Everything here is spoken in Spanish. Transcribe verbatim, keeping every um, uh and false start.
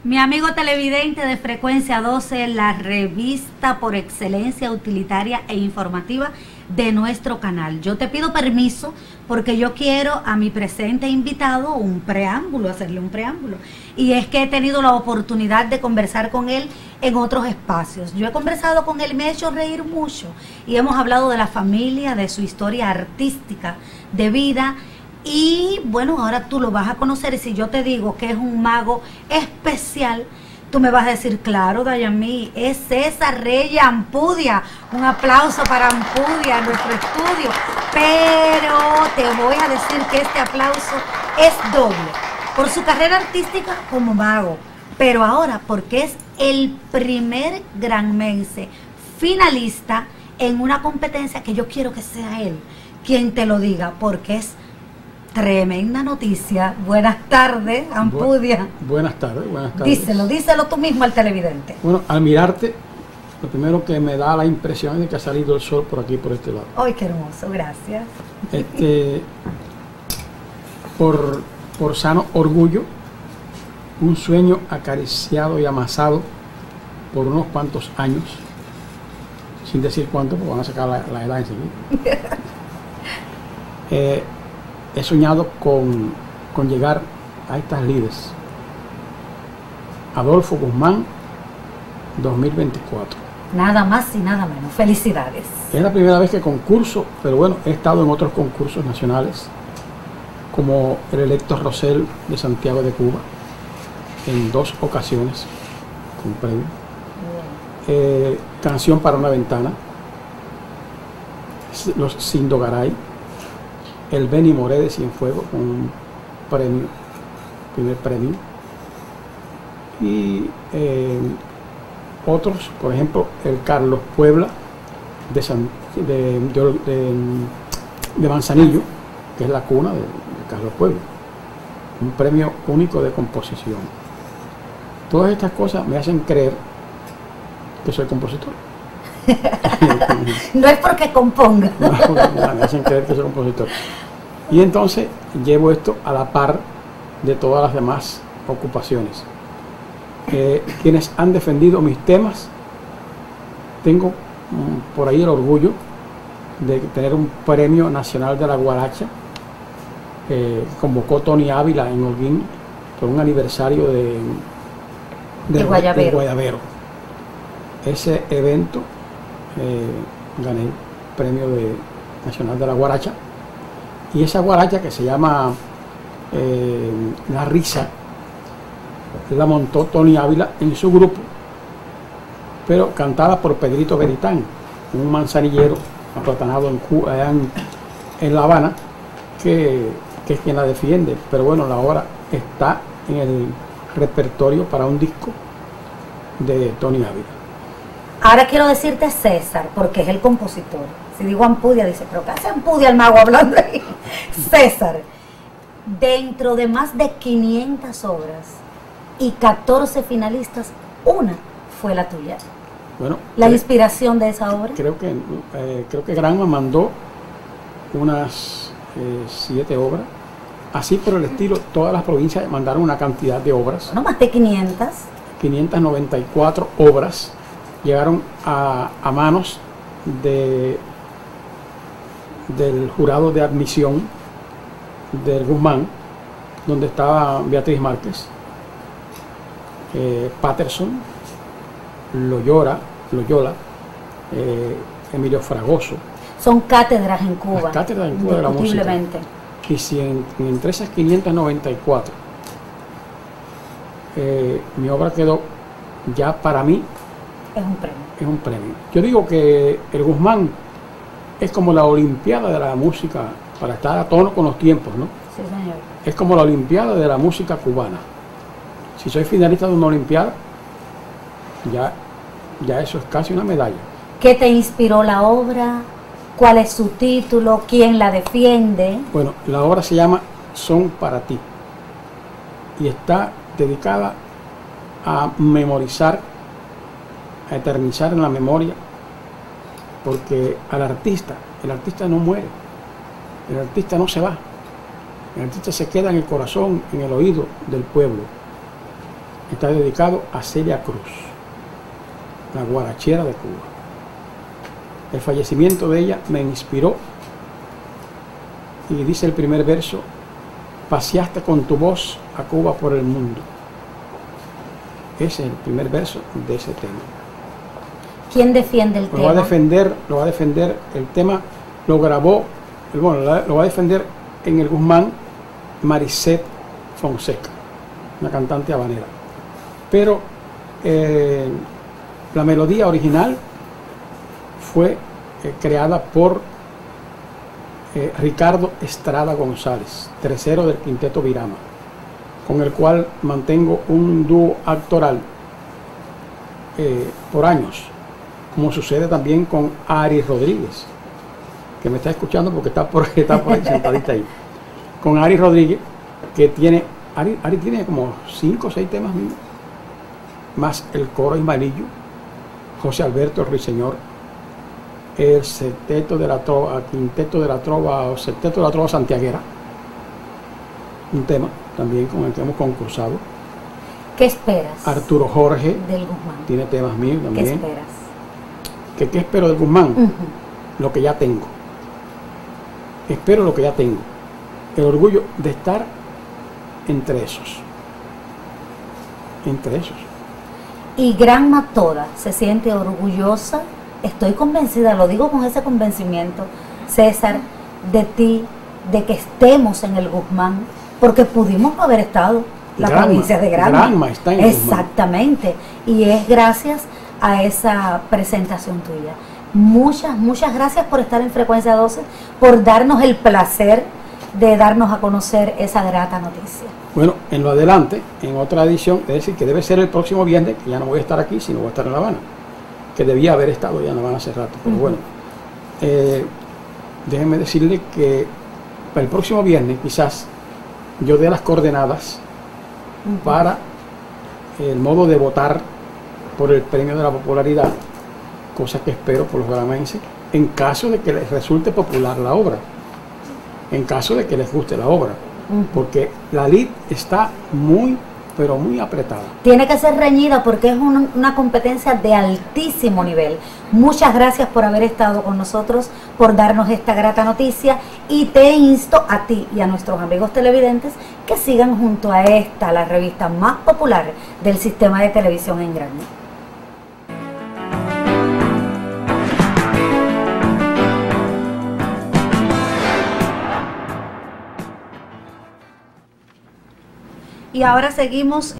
Mi amigo televidente de Frecuencia doce, la revista por excelencia utilitaria e informativa de nuestro canal. Yo te pido permiso porque yo quiero a mi presente invitado un preámbulo, hacerle un preámbulo. Y es que he tenido la oportunidad de conversar con él en otros espacios. Yo he conversado con él y me ha hecho reír mucho. Y hemos hablado de la familia, de su historia artística, de vida. Y bueno, ahora tú lo vas a conocer, y si yo te digo que es un mago especial, tú me vas a decir, claro, Dayami, es César Reyes Ampudia. Un aplauso para Ampudia en nuestro estudio. Pero te voy a decir que este aplauso es doble, por su carrera artística como mago, pero ahora porque es el primer granmense finalista en una competencia que yo quiero que sea él quien te lo diga, porque es tremenda noticia. Buenas tardes, Ampudia. Bu buenas tardes, buenas tardes. Díselo, díselo tú mismo al televidente. Bueno, al mirarte, lo primero que me da la impresión es de que ha salido el sol por aquí, por este lado. ¡Ay, qué hermoso! Gracias. Este, por, por sano orgullo, un sueño acariciado y amasado por unos cuantos años, sin decir cuánto, porque van a sacar la, la edad enseguida. eh, He soñado con, con llegar a estas lides. Adolfo Guzmán, dos mil veinticuatro. Nada más y nada menos. Felicidades. Es la primera vez que concurso, pero bueno, he estado en otros concursos nacionales, como el Electo Rosell de Santiago de Cuba, en dos ocasiones, con premio. Eh, Canción para una ventana, los Sindogaray, el Beni Moré de Cienfuegos con un premio, primer premio, y eh, otros, por ejemplo, el Carlos Puebla de, San, de, de, de, de Manzanillo, que es la cuna de, de Carlos Puebla, un premio único de composición. Todas estas cosas me hacen creer que soy compositor. No es porque componga. No, no, me hacen creer que soy compositor. Y entonces llevo esto a la par de todas las demás ocupaciones. Eh, quienes han defendido mis temas, tengo mm, por ahí el orgullo de tener un premio nacional de la guaracha, eh, que convocó Tony Ávila en Holguín por un aniversario de, de, de Guayabero. de Guayabero. Ese evento eh, gané el premio de, nacional de la guaracha, y esa guaracha, que se llama eh, La Risa, la montó Tony Ávila en su grupo, pero cantada por Pedrito Beritán, un manzanillero aplatanado en, Cuba, en, en La Habana, que, que es quien la defiende. Pero bueno, la obra está en el repertorio para un disco de Tony Ávila. Ahora quiero decirte César, porque es el compositor. Si digo Ampudia, dice, pero ¿qué hace Ampudia el mago hablando ahí? César, dentro de más de quinientas obras y catorce finalistas, una fue la tuya. Bueno, la creo, inspiración de esa obra. Creo que, eh, creo que Granma mandó unas eh, siete obras. Así por el estilo, todas las provincias mandaron una cantidad de obras. No, más de quinientas. quinientas noventa y cuatro obras llegaron a, a manos de, del jurado de admisión del Guzmán, donde estaba Beatriz Márquez, eh, Patterson, Loyola, Loyola eh, Emilio Fragoso. Son cátedras en Cuba. Las cátedras en Cuba de la música. Y si en, entre esas quinientas noventa y cuatro eh, mi obra quedó, ya para mí es un premio. Es un premio. Yo digo que el Guzmán es como la Olimpiada de la música, para estar a tono con los tiempos, ¿no? Sí, señor. Es como la Olimpiada de la música cubana. Si soy finalista de una Olimpiada, ya, ya eso es casi una medalla. ¿Qué te inspiró la obra? ¿Cuál es su título? ¿Quién la defiende? Bueno, la obra se llama Son para ti y está dedicada a memorizar, a eternizar en la memoria, porque al artista, el artista no muere, el artista no se va, el artista se queda en el corazón, en el oído del pueblo. está dedicado a Celia Cruz, la guarachera de Cuba. El fallecimiento de ella me inspiró y dice el primer verso: paseaste con tu voz a Cuba por el mundo. Ese es el primer verso de ese tema. ¿Quién defiende el lo tema? Va a defender, lo va a defender el tema, lo grabó, bueno, lo va a defender en el Guzmán Maricet Fonseca, una cantante habanera. Pero eh, la melodía original fue eh, creada por eh, Ricardo Estrada González, tercero del Quinteto Virama, con el cual mantengo un dúo actoral eh, por años, como sucede también con Ari Rodríguez, que me está escuchando porque está por, está por ahí sentadita ahí. Con Ari Rodríguez, que tiene, Ari, Ari tiene como cinco o seis temas míos, más el coro Ismaelillo, José Alberto Ruiseñor, el septeto de la trova, quinteto de la trova, o septeto de la trova santiaguera, un tema también con el que hemos concursado. ¿Qué esperas? Arturo Jorge del Guzmán tiene temas míos también. ¿Qué esperas? ¿Qué, qué espero del Guzmán? Uh-huh. Lo que ya tengo. Espero lo que ya tengo. El orgullo de estar entre esos. Entre esos. Y Granma toda se siente orgullosa, estoy convencida, lo digo con ese convencimiento, César, de ti, de que estemos en el Guzmán, porque pudimos no haber estado, la Granma, provincia de Granma. Granma está en el Exactamente, Guzmán. Y es gracias a esa presentación tuya. Muchas, muchas gracias por estar en Frecuencia doce, por darnos el placer de darnos a conocer esa grata noticia. Bueno, en lo adelante, en otra edición, es decir, que debe ser el próximo viernes, que ya no voy a estar aquí, sino voy a estar en La Habana, que debía haber estado ya en La Habana hace rato, pero uh-huh. bueno, eh, déjenme decirle que para el próximo viernes quizás yo dé las coordenadas uh-huh. para el modo de votar por el premio de la popularidad, cosa que espero por los granamenses, en caso de que les resulte popular la obra, en caso de que les guste la obra. Porque la lid está muy, pero muy apretada. Tiene que ser reñida porque es una, una competencia de altísimo nivel. Muchas gracias por haber estado con nosotros, por darnos esta grata noticia, y te insto a ti y a nuestros amigos televidentes que sigan junto a esta, la revista más popular del sistema de televisión en Granma. Y ahora seguimos